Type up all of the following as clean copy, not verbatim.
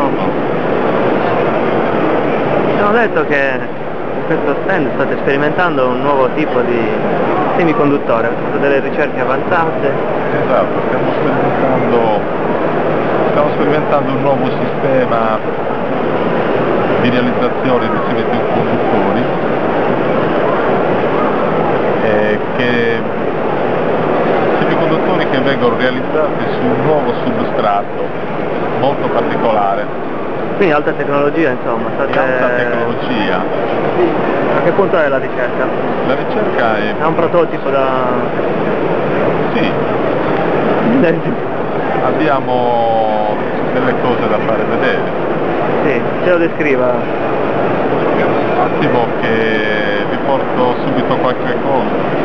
Mi hanno detto che in questo stand state sperimentando un nuovo tipo di semiconduttore, fate delle ricerche avanzate. Esatto, stiamo sperimentando un nuovo sistema di realizzazione di semiconduttori semiconduttori che vengono realizzati su un nuovo substrato molto particolare. Quindi alta tecnologia, insomma, Di alta tecnologia. A che punto è la ricerca? La ricerca è... È un prototipo da... Sì, abbiamo delle cose da fare vedere. Sì, ce lo descriva. Un attimo che vi porto subito qualche cosa.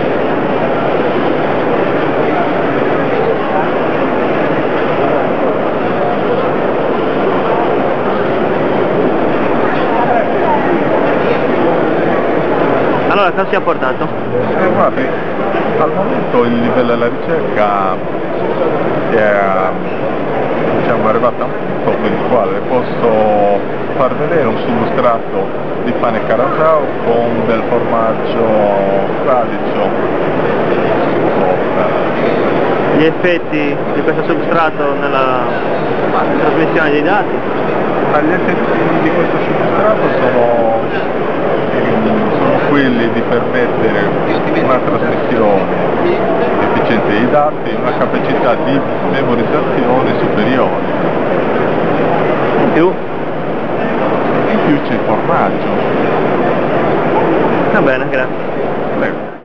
Allora, cosa ci ha portato? Guardi, al momento il livello della ricerca è diciamo, arrivato a un punto per il quale posso far vedere un substrato di pane carasau con del formaggio fradicio sopra. Gli effetti di questo substrato nella trasmissione dei dati? Gli effetti di questo substrato sono quelli di permettere una trasmissione efficiente dei dati e una capacità di memorizzazione superiore. In più? In più c'è il formaggio. Va bene, grazie. Prego.